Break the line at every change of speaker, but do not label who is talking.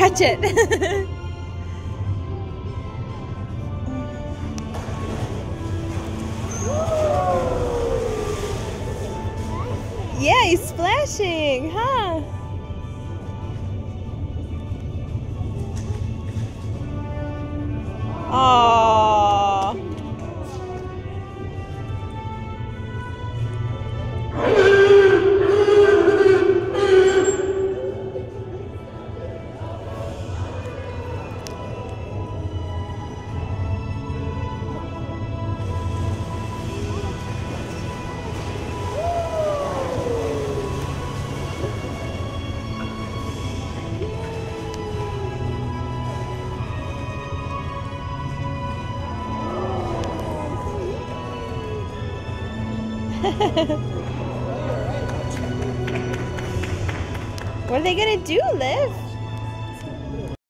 catch it. Yeah, he's splashing, huh? Aww. What are they gonna do, Liv?